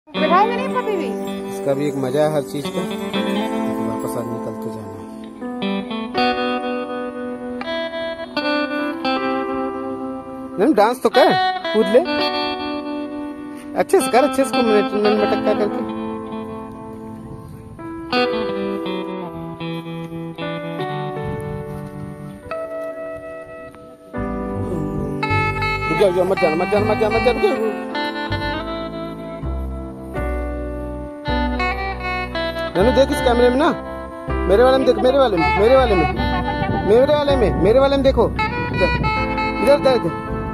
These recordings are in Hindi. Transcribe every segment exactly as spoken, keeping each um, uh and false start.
बिठाएंगे नहीं कभी भी। इसका भी एक मजा है हर चीज का। वापस आज निकल के जाना है। नहीं डांस तो कर, कूद ले अच्छे से कर, अच्छे से मिनट मिनट मटक्का करके। रुक जाओ, मत जाना मत जाना मत जाना मत जाना। नैनो देख इस कैमरे में ना, मेरे वाले में देख, मेरे वाले में मेरे वाले में मेरे वाले में मेरे वाले में देखो, इधर इधर इधर।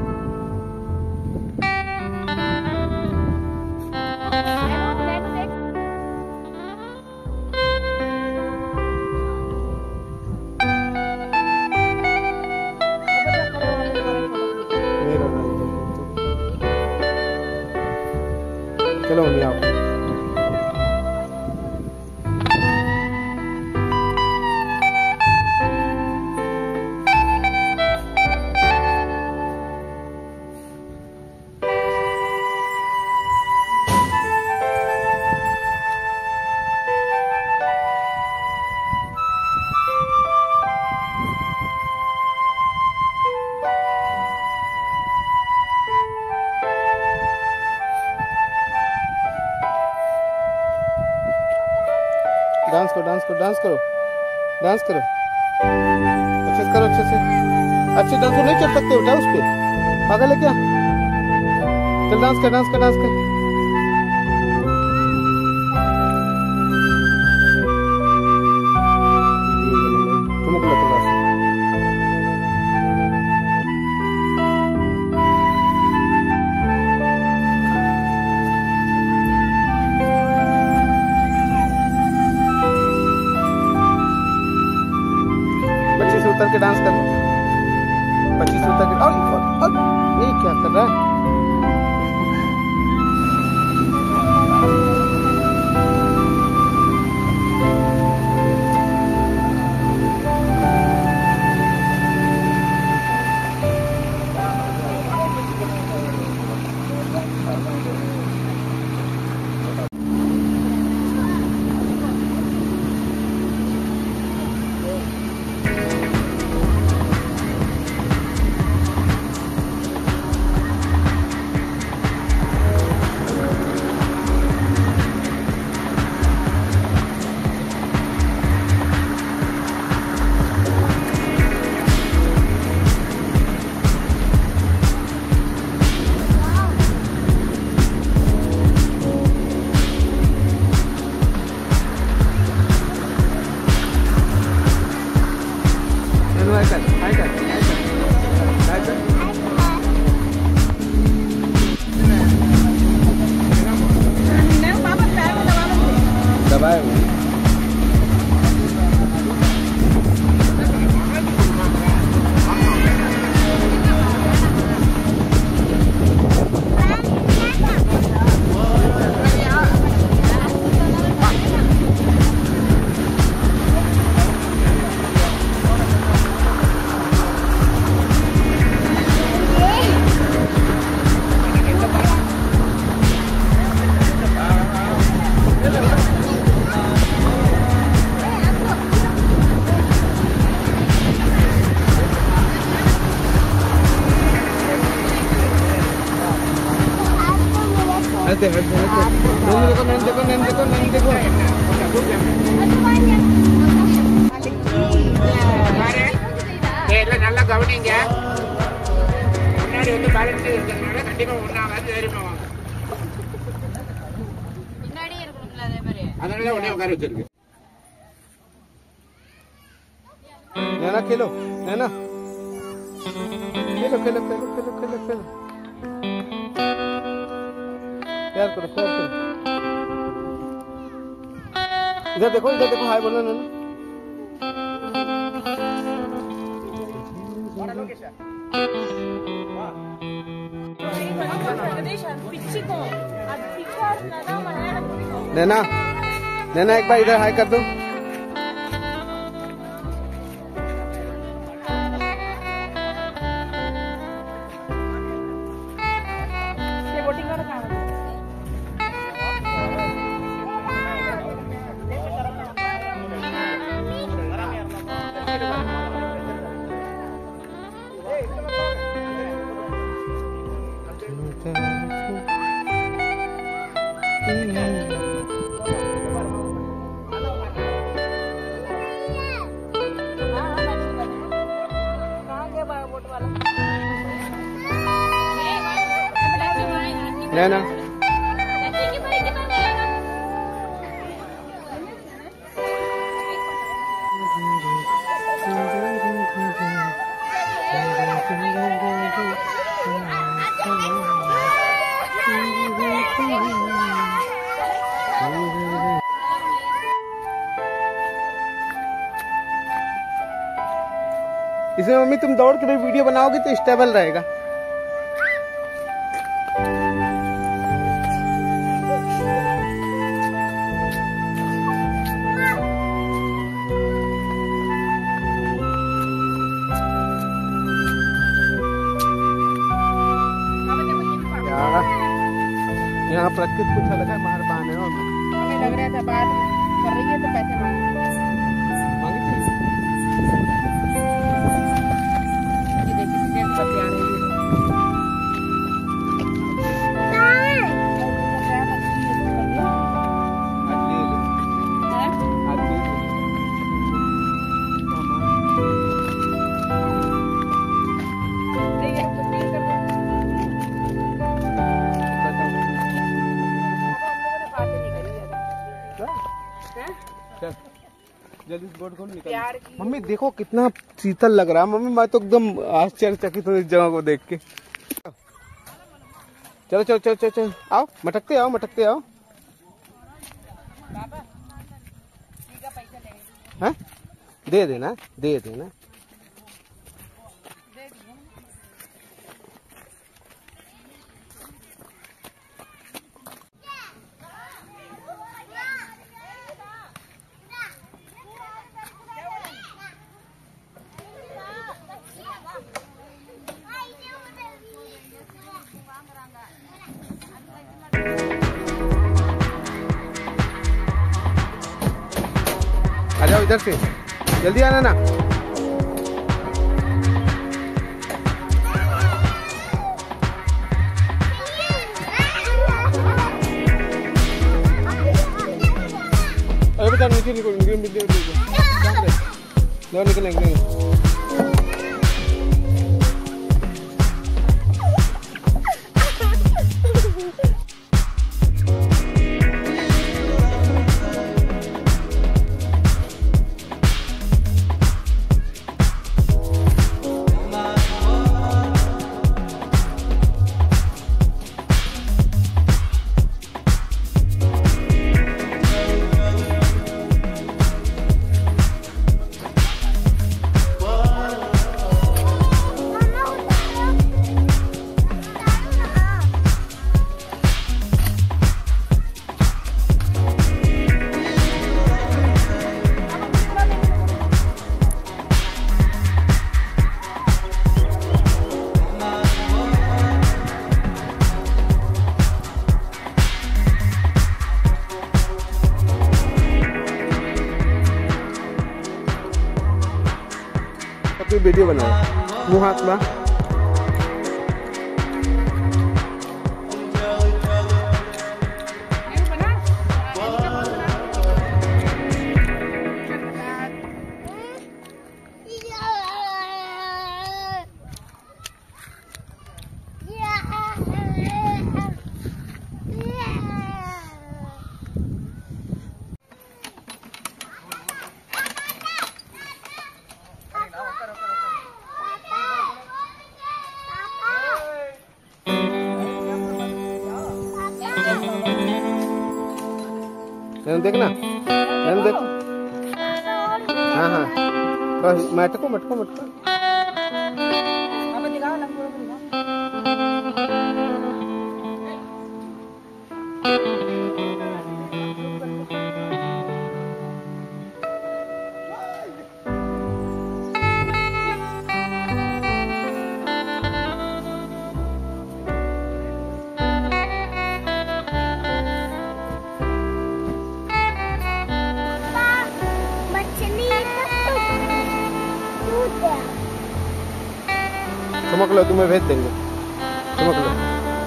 चलो मम्मी आओ। डांस करो डांस करो डांस करो डांस करो, अच्छे से करो, अच्छे से। अच्छे डांस को नहीं चढ़ सकते बेटा उस पे, पागल है क्या? चल डांस कर डांस कर डांस कर। उतर के डांस कर, पच्चीस उतर के। और, और, और ये क्या कर रहा है? दबाए हुए हटते हटते हटते। नैन देखो नैन देखो नैन देखो नैन देखो। நல்லா கவனிங்க, முன்னாடி வந்து பேலன்ஸ் இருக்கிறதுனால கண்டிப்பா ஒண்ணாவது ஏறிமா வாங்க, பின்னாடியே இருக்கணும்ல அதே மாதிரி, அதனால உடனே உட்கார வச்சிருக்கு। नैना खेलो, नैना खेलो खेलो खेलो खेलो खेलो खेलो, प्यार करो प्यार करो। इधर देखो इधर देखो, हाय बोलो नैना। नैना नैना एक बार इधर हाय कर दो। लेना इसमें मम्मी तुम दौड़ के वीडियो बनाओगे तो स्टेबल रहेगा। यहाँ प्रकृति कुछ अलग है, बाहर बाहर है। हमें लग रहा था बात कर रही है तो पैसे मांगे जल्दी बोर्ड खोल निकल। मम्मी देखो कितना शीतल लग रहा है। मम्मी मैं तो एकदम आश्चर्यचकित हूँ इस जगह को देख के। चलो चलो चलो चलो चलो आओ, मटकते आओ मटकते आओ। हाँ दे देना दे देना। आ जाओ इधर से, जल्दी आना ना। अरे बेटा नीचे निकल निकल निकल निकल निकलेंगे। वीडियो बनाओ मुँह हाथ में। देखना देखो। हाँ हाँ बस मटको मटको मटको। ठुमक लो, तुम्हें भेज देंगे, ठुमक लो।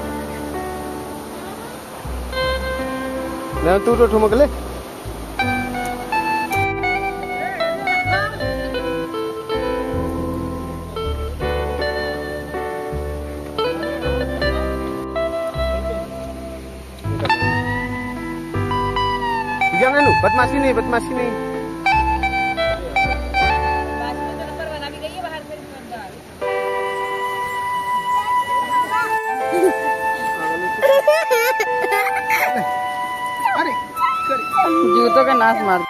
नहीं तू तो ठुमक ले। jangan lu, बदमाशी नहीं, बदमाशी नहीं। अरे जूतों का नाश मार।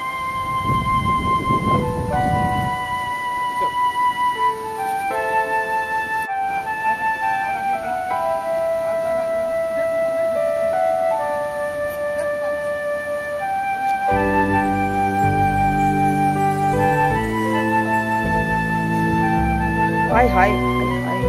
हाय हाय हाय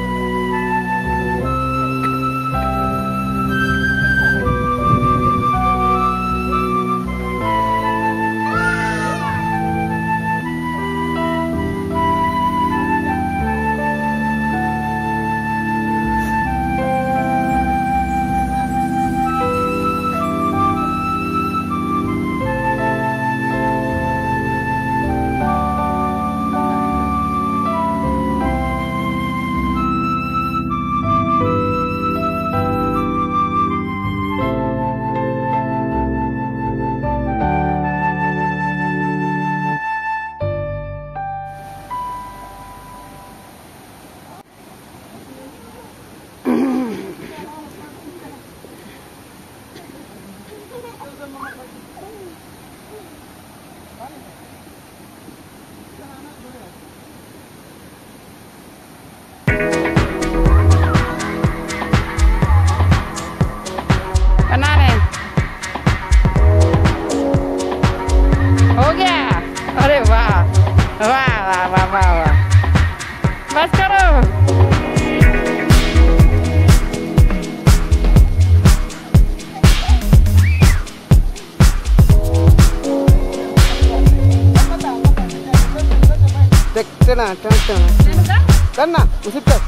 बना रहे हैं। हो गया। अरे वाह वाह वाह वाह वाह वाह, बस करो। चना चना करना उसी पर।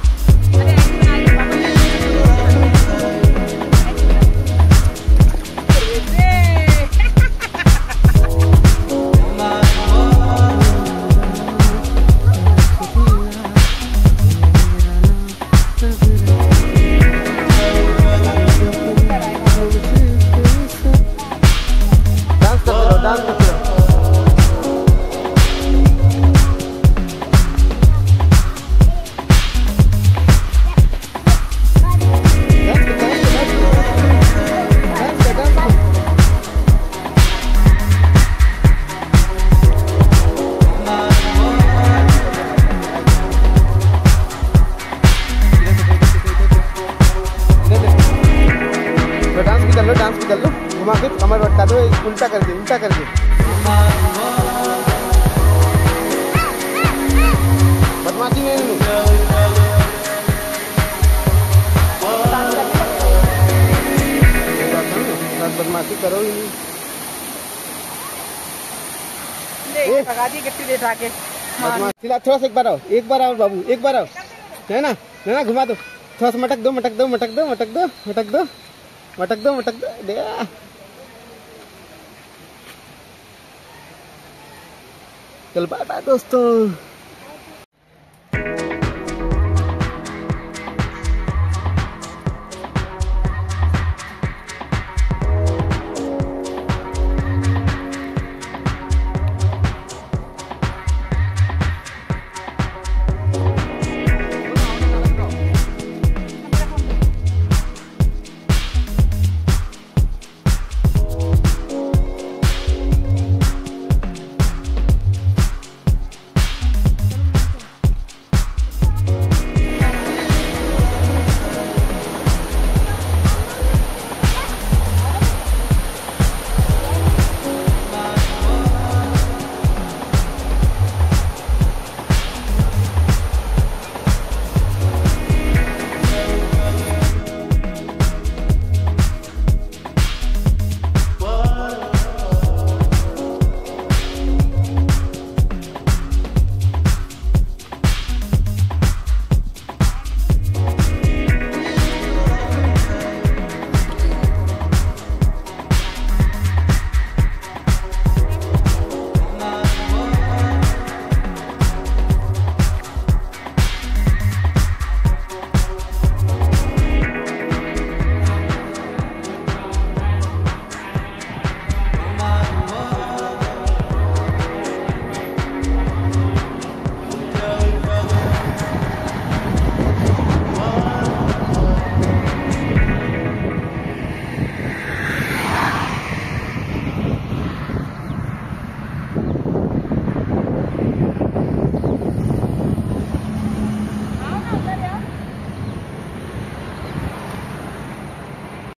डांस करते रहो, डांस करते रहो। डांस भी कर लो, डांस भी कर लो, घुमा के कमर बटका दो, उल्टा करके, उल्टा करके। बदमाशी नहीं, बदमाशी करो ही नहीं। भगा दी गट्टी ले जाके। बदमाशी थोड़ा सा एक बार आओ, एक बार आओ बाबू, एक बार आओ, है ना, है ना, घुमा दो थोड़ा सा, मटक दो, मटक दो, मटक दो, मटक दो, मटक दो, मटक दो, मटक दो, दे। चल बाय बाय दोस्तों।